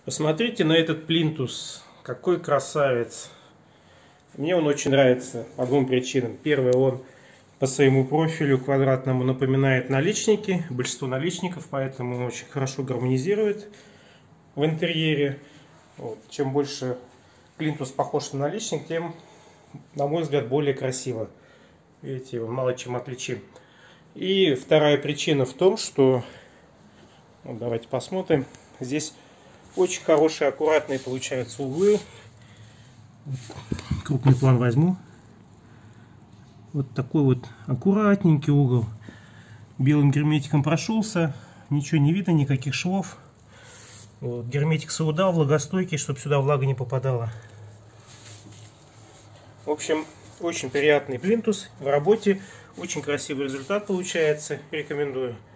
Посмотрите на этот плинтус. Какой красавец. Мне он очень нравится по двум причинам. Первое, он по своему профилю квадратному напоминает наличники. Большинство наличников, поэтому он очень хорошо гармонизирует в интерьере. Вот. Чем больше плинтус похож на наличник, тем, на мой взгляд, более красиво. Видите, он мало чем отличим. И вторая причина в том, что... Вот давайте посмотрим. Здесь очень хорошие, аккуратные получаются углы. Крупный план возьму. Вот такой вот аккуратненький угол. Белым герметиком прошелся. Ничего не видно, никаких швов. Вот. Герметик соудал, влагостойкий, чтобы сюда влага не попадала. В общем, очень приятный плинтус в работе. Очень красивый результат получается. Рекомендую.